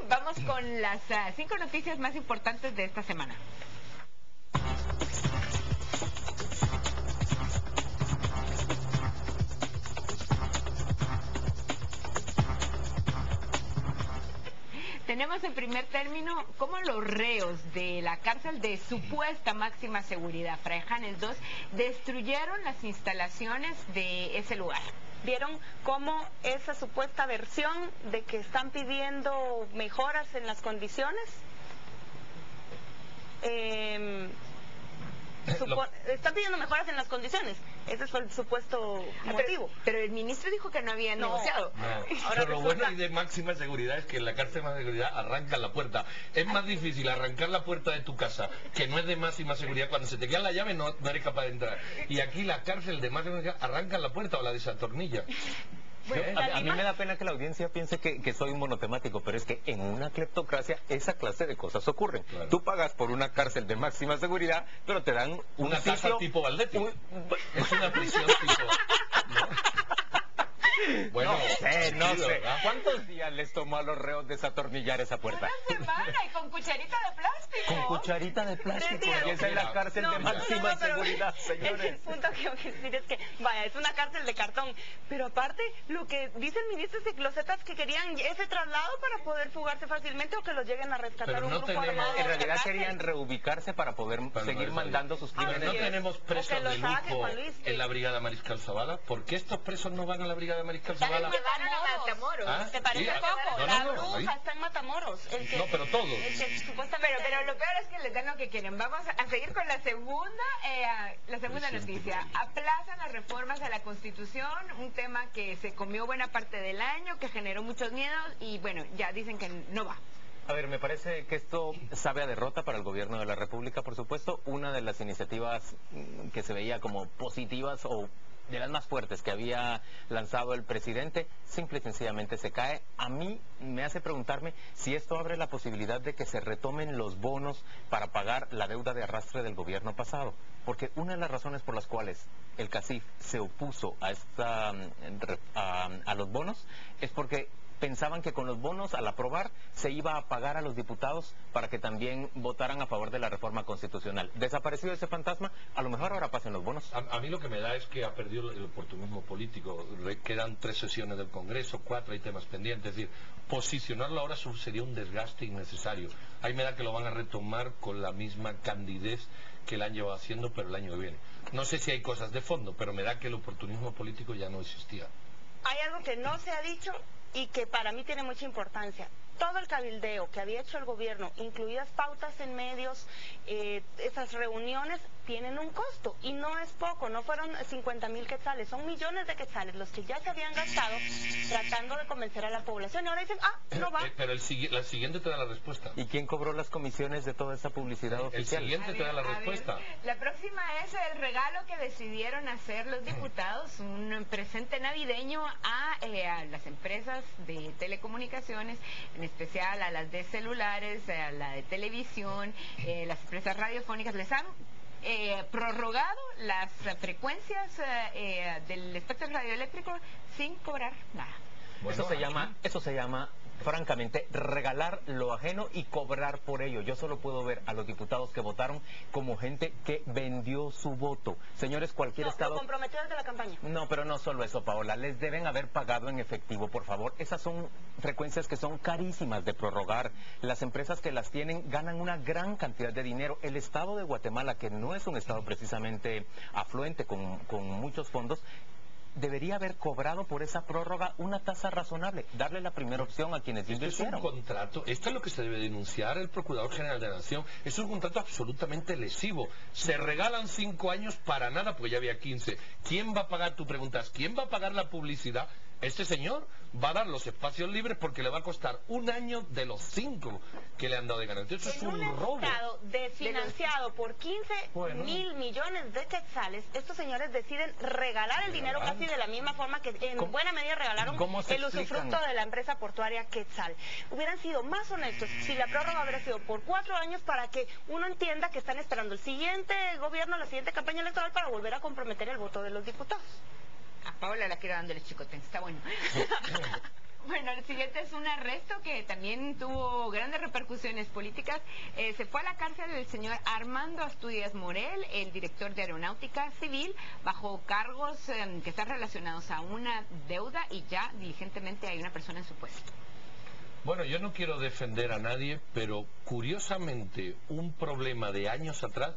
vamos con las 5 noticias más importantes de esta semana. Tenemos en primer término cómo los reos de la cárcel de supuesta máxima seguridad, Fray Janes 2, destruyeron las instalaciones de ese lugar. ¿Vieron cómo esa supuesta versión de que están pidiendo mejoras en las condiciones? Están pidiendo mejoras en las condiciones. Ese fue el supuesto motivo. Pero el ministro dijo que no había negociado. No. Ahora Pero lo bueno y de máxima seguridad es que en la cárcel de máxima seguridad arrancan la puerta. Es más difícil arrancar la puerta de tu casa, que no es de máxima seguridad. Cuando se te queda la llave no eres capaz de entrar. Y aquí la cárcel de máxima seguridad arrancan la puerta o la desatornilla. Bueno, a mí me da pena que la audiencia piense que soy un monotemático, pero es que en una cleptocracia esa clase de cosas ocurren. Claro. Tú pagas por una cárcel de máxima seguridad, pero te dan una casa tipo Valdetti. Es una prisión tipo... ¿no? Bueno, no sé. ¿Cuántos días les tomó a los reos desatornillar esa puerta? Una semana y con cucharita de plástico. Con cucharita de plástico. Y esa es la cárcel de máxima seguridad, señores. El punto que voy a decir es que, vaya, es una cárcel de cartón. Pero aparte, lo que dice el ministro es que los zetas que querían ese traslado para poder fugarse fácilmente o que los lleguen a rescatar pero un no grupo armado. En realidad querían reubicarse para poder seguir mandando sus crímenes. No tenemos presos de lujo en la Brigada Mariscal Zavala. ¿Por qué estos presos no van a la Brigada Mariscal Zavala? A Matamoros. ¿Ah? ¿Te parece poco? La bruja está en Matamoros. No, pero todos. Pero lo peor es que les dan lo que quieren. Vamos a seguir con la segunda noticia. Aplazan las reformas a la Constitución, un tema que se comió buena parte del año, que generó muchos miedos y bueno, ya dicen que no va. A ver, me parece que esto sabe a derrota para el gobierno de la República, por supuesto. Una de las iniciativas que se veía como positivas o de las más fuertes que había lanzado el presidente, simple y sencillamente se cae. A mí me hace preguntarme si esto abre la posibilidad de que se retomen los bonos para pagar la deuda de arrastre del gobierno pasado. Porque una de las razones por las cuales el CACIF se opuso a los bonos es porque pensaban que con los bonos, al aprobar, se iba a pagar a los diputados para que también votaran a favor de la reforma constitucional. Desaparecido ese fantasma, a lo mejor ahora pasen los bonos. A mí lo que me da es que ha perdido el oportunismo político. Quedan 3 sesiones del Congreso, 4, hay temas pendientes. Es decir, posicionarlo ahora sería un desgaste innecesario. Ahí me da que lo van a retomar con la misma candidez que la han llevado haciendo, pero el año que viene. No sé si hay cosas de fondo, pero me da que el oportunismo político ya no existía. Hay algo que no se ha dicho y que para mí tiene mucha importancia. Todo el cabildeo que había hecho el gobierno, incluidas pautas en medios, esas reuniones tienen un costo y no es poco, no fueron 50,000 quetzales, son millones de quetzales los que ya se habían gastado tratando de convencer a la población y ahora dicen, no va. Pero la siguiente te da la respuesta. ¿Y quién cobró las comisiones de toda esta publicidad oficial? El siguiente te da la respuesta. La próxima es el regalo que decidieron hacer los diputados, un presente navideño a las empresas de telecomunicaciones, en especial a las de celulares, a la de televisión, las empresas radiofónicas. Les han prorrogado las frecuencias del espectro radioeléctrico sin cobrar nada. Bueno, eso se llama francamente regalar lo ajeno y cobrar por ello. Yo solo puedo ver a los diputados que votaron como gente que vendió su voto. Señores, cualquier estado... Lo comprometió desde la campaña. No, pero no solo eso, Paola. Les deben haber pagado en efectivo, por favor. Esas son frecuencias que son carísimas de prorrogar. Las empresas que las tienen ganan una gran cantidad de dinero. El estado de Guatemala, que no es un estado precisamente afluente con muchos fondos, debería haber cobrado por esa prórroga una tasa razonable, darle la primera opción a quienes invirtieron. Es un contrato, esto es lo que se debe denunciar el Procurador General de la Nación, es un contrato absolutamente lesivo. Se regalan 5 años para nada, porque ya había 15. ¿Quién va a pagar, tú preguntas, quién va a pagar la publicidad? Este señor va a dar los espacios libres porque le va a costar 1 año de los 5 que le han dado de ganancia. Eso es un robo. En un estado desfinanciado por 15,000 millones de quetzales, estos señores deciden regalar el dinero casi de la misma forma que en buena medida regalaron el usufructo de la empresa portuaria Quetzal. Hubieran sido más honestos si la prórroga hubiera sido por 4 años para que uno entienda que están esperando el siguiente gobierno, la siguiente campaña electoral para volver a comprometer el voto de los diputados. A Paola la quiero dándole chicote, está bueno. Bueno, el siguiente es un arresto que también tuvo grandes repercusiones políticas. Se fue a la cárcel el señor Armando Astudillas Morel, el director de Aeronáutica Civil, bajo cargos que están relacionados a una deuda y ya diligentemente hay una persona en su puesto. Bueno, yo no quiero defender a nadie, pero curiosamente un problema de años atrás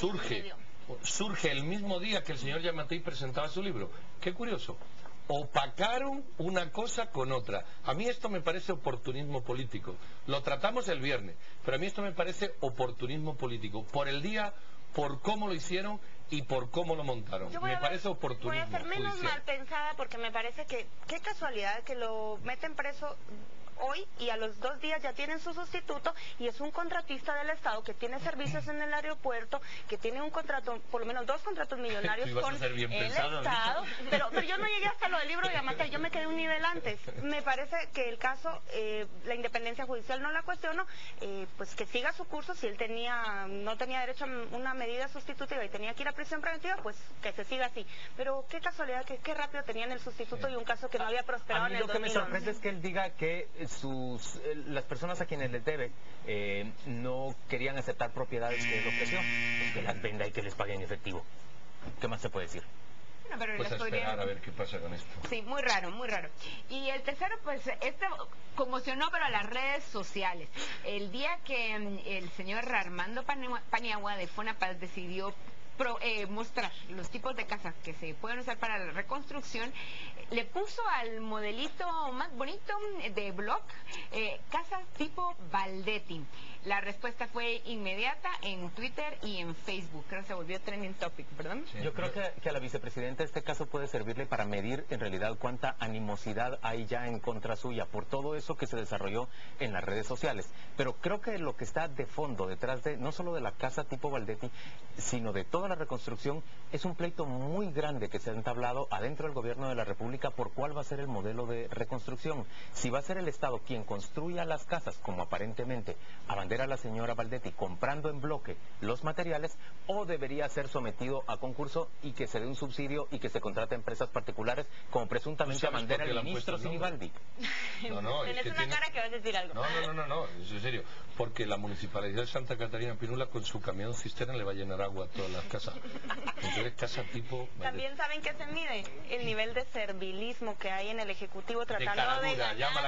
surge el mismo día que el señor Yamatei presentaba su libro. Qué curioso. Opacaron una cosa con otra. A mí esto me parece oportunismo político. Lo tratamos el viernes, pero a mí esto me parece oportunismo político. Por el día, por cómo lo hicieron y por cómo lo montaron. Me parece oportunismo. Voy a ser menos mal pensada porque me parece que qué casualidad que lo meten preso hoy y a los 2 días ya tienen su sustituto y es un contratista del Estado que tiene servicios en el aeropuerto, que tiene un contrato, por lo menos 2 contratos millonarios con el Estado, pero yo no llegué hasta lo del libro de Yamatei, yo me quedé un nivel antes. Me parece que el caso, la independencia judicial no la cuestiono, pues que siga su curso. Si él no tenía derecho a una medida sustitutiva y tenía que ir a prisión preventiva, pues que se siga así. Pero qué casualidad que qué rápido tenían el sustituto y un caso que no había prosperado en el 2011. A mí lo que me sorprende es que él diga que las personas a quienes les debe no querían aceptar propiedades que él ofreció, pues que las venda y que les pague en efectivo. ¿Qué más se puede decir? Bueno, pero pues a esperar a ver qué pasa con esto. Sí, muy raro, muy raro. Y el tercero, pues, conmocionó pero a las redes sociales. El día que el señor Armando Paniagua de Fonapaz decidió mostrar los tipos de casas que se pueden usar para la reconstrucción, le puso al modelito más bonito de blog casas tipo Baldetti. La respuesta fue inmediata en Twitter y en Facebook. Creo que se volvió trending topic, ¿perdón? Sí. Yo creo que a la vicepresidenta este caso puede servirle para medir en realidad cuánta animosidad hay ya en contra suya por todo eso que se desarrolló en las redes sociales. Pero creo que lo que está de fondo detrás de no solo de la casa tipo Baldetti, sino de toda la reconstrucción, es un pleito muy grande que se ha entablado adentro del gobierno de la República por cuál va a ser el modelo de reconstrucción. Si va a ser el Estado quien construya las casas, como aparentemente abandera la señora Baldetti, comprando en bloque los materiales, o debería ser sometido a concurso y que se dé un subsidio y que se contrate a empresas particulares, como presuntamente abandera el ministro Sinibaldi. No, tienes una cara que vas a decir algo. No, es en serio. Porque la Municipalidad de Santa Catarina Pinula con su camión cisterna le va a llenar agua a todas las casas. Entonces, casa tipo... También saben que se mide el nivel de servilismo que hay en el Ejecutivo tratando de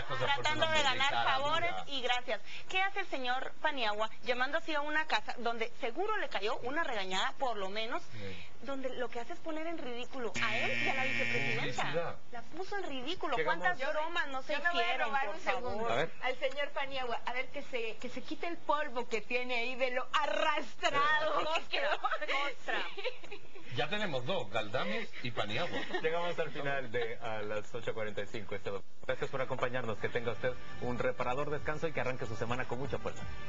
ganar favores y gracias. ¿Qué hace el señor Paniagua llamando así a una casa donde seguro le cayó una regañada, por lo menos, donde lo que hace es poner en ridículo a él y a la vicepresidenta? La puso en ridículo. ¿Cuántas bromas no se hicieron? Yo me voy a robar un segundo al señor Paniagua, a ver que se quite el polvo que tiene ahí de lo arrastrado. Ya tenemos 2, Galdames y Paniagua. Llegamos al final de a las 8:45. Gracias por acompañarnos. Que tenga usted un reparador descanso y que arranque su semana con mucha fuerza.